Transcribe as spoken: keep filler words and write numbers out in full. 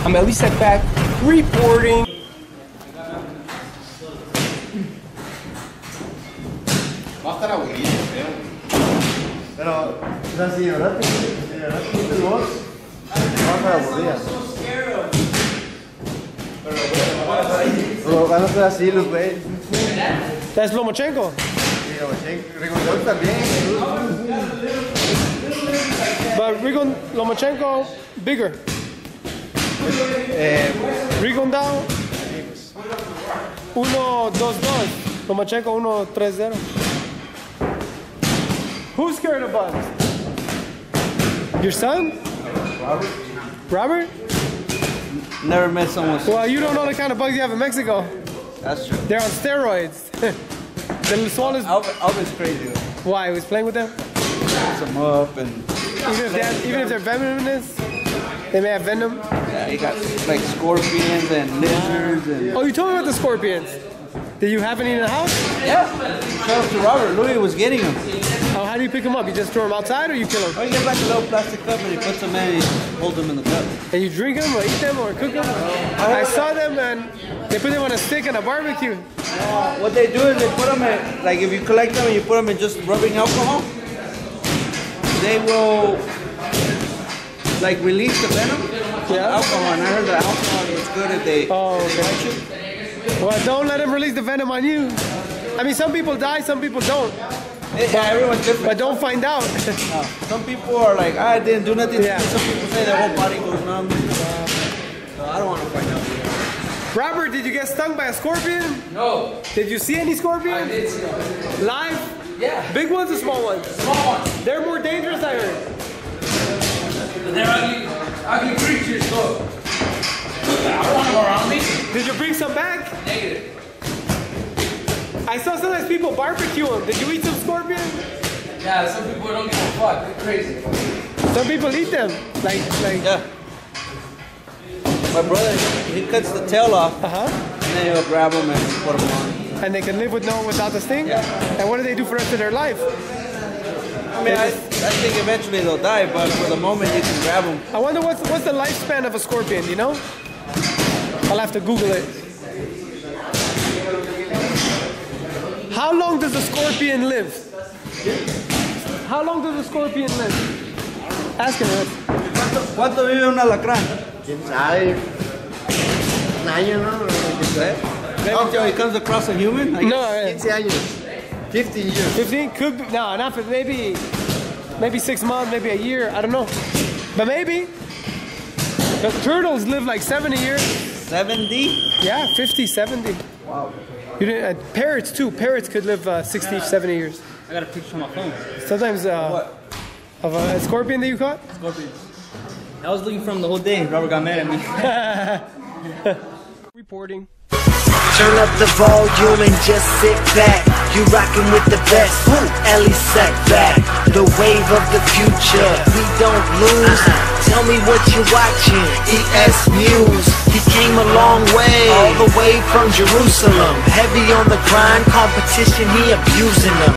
I'm Elie Seckbach reporting. Pero, la señora tiene voz más aburrida. Pero van a ser así los güeyes. That's Lomachenko. Sí, Lomachenko. Rigondeaux también. But Rigon, Lomachenko, bigger. Eh, Rigondeaux, uno dos dos. Lomachenko, uno tres cero. Who's scared of bugs? Your son? Robert. Robert? Never met someone. Well, you don't know the kind of bugs you have in Mexico. That's true. They're on steroids. The smallest. Alvin, Alvin's crazy. Why? He was playing with them? Picks them up and. Even if, they have, even if they're venomous, they may have venom. Yeah, he got like scorpions and lizards and. Oh, you told me about the scorpions. Did you have any in the house? Yeah. Shout out to Robert. Louis was getting them. Oh, how do you pick them up? You just throw them outside or you kill them? Oh, you get like a little plastic cup and he puts them in and he holds them in the cup. And you drink them or eat them or cook them? I saw them and they put them on a stick and a barbecue. Uh, what they do is they put them in, like if you collect them and you put them in just rubbing alcohol, they will like release the venom from Yeah. the alcohol. And I heard that alcohol is good if they, Oh, if they okay. bite you. Well, don't let them release the venom on you. I mean, some people die, some people don't. Yeah, everyone's different. But don't find out. Uh, some people are like, I didn't do nothing. Yeah. Some people say their whole body goes numb. So I don't want to find out. Robert, did you get stung by a scorpion? No. Did you see any scorpions? I did see them. Live? Yeah. Big ones or small ones? Small ones. They're more dangerous, I heard. But they're ugly, ugly creatures, so I don't want them around me. Did you bring some back? Negative. I saw sometimes people barbecue them. Did you eat some scorpion? Yeah, some people don't give a fuck. They're crazy. Some people eat them. Like, like. Yeah. My brother, he cuts the tail off, Uh-huh. and then he'll grab them and put them on. And they can live with no without the sting? Yeah. And what do they do for the rest of their life? I mean, I, I think eventually they'll die, but for the moment you can grab them. I wonder what's, what's the lifespan of a scorpion, you know? I'll have to Google it. How long does a scorpion live? How long does a scorpion live? Ask him that. ¿Cuánto vive un alacrán? quién sabe. Un año, ¿no? Maybe until he comes across a human? I No, guess. eh, quince años. fifteen years. fifteen? Could be, no, not for maybe, maybe six months, maybe a year, I don't know. But maybe. The turtles live like seventy years. seventy? Yeah, fifty, seventy. Wow. You didn't, uh, parrots too. Parrots could live uh, sixty, seventy years. I got a picture on my phone. Sometimes uh, What? of a, a scorpion that you caught. Scorpions. I was looking for him the whole day. Robert got mad at me. Reporting. Turn up the volume and just sit back. You rockin' with the best. Elie Seckbach, the wave of the future. We don't lose. Tell me what you watching. EsNews. He came a long way, all the way from Jerusalem. Heavy on the grind, competition, he abusing them.